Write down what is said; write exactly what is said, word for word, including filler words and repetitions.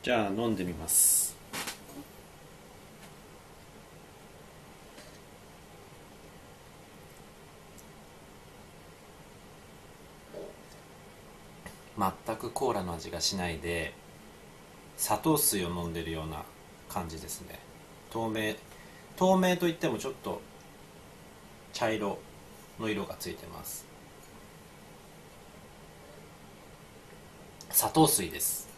じゃあ飲んでみます。全くコーラの味がしないで、砂糖水を飲んでるような感じですね。透明透明といってもちょっと茶色の色がついてます。砂糖水です。